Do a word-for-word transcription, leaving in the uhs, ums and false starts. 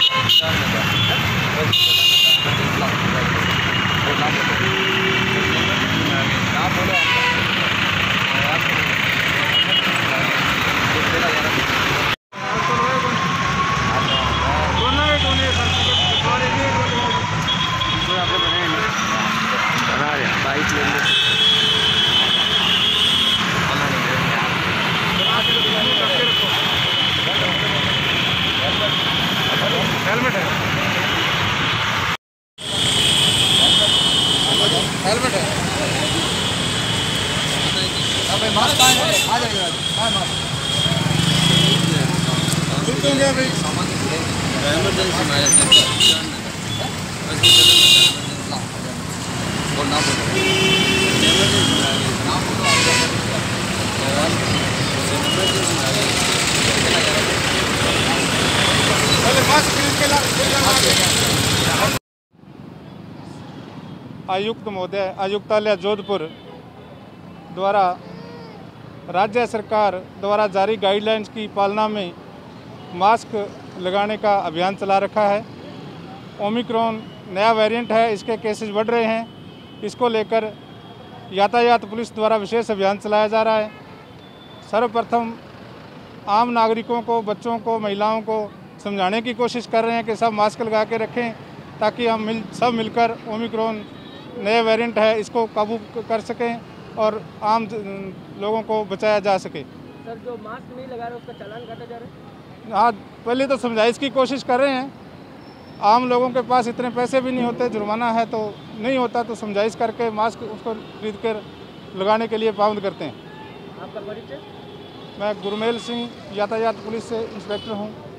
Helmet है, helmet है। अबे मास्क आ जाएगा, हाँ मास्क। क्यों गया भाई? इमरजेंसी में आया था। बोल ना बोल। इमरजेंसी में आया था। नाम बोलो आप। इमरजेंसी में आया था। पहले मास्क के ला। आयुक्त महोदय, आयुक्तालय जोधपुर द्वारा राज्य सरकार द्वारा जारी गाइडलाइंस की पालना में मास्क लगाने का अभियान चला रखा है। ओमिक्रॉन नया वेरिएंट है, इसके केसेस बढ़ रहे हैं। इसको लेकर यातायात पुलिस द्वारा विशेष अभियान चलाया जा रहा है। सर्वप्रथम आम नागरिकों को, बच्चों को, महिलाओं को समझाने की कोशिश कर रहे हैं कि सब मास्क लगा के रखें, ताकि हम मिल सब मिलकर ओमिक्रॉन नए वेरिएंट है इसको काबू कर सकें और आम लोगों को बचाया जा सके। सर, जो मास्क नहीं लगा रहे उसका चालान काटा जा रहा है? हाँ, पहले तो समझाइश की कोशिश कर रहे हैं। आम लोगों के पास इतने पैसे भी नहीं होते, जुर्माना है तो नहीं होता, तो समझाइश करके मास्क उसको खरीद कर लगाने के लिए पाबंद करते हैं। आपका परिचय? मैं गुरमेल सिंह, यातायात पुलिस से इंस्पेक्टर हूँ।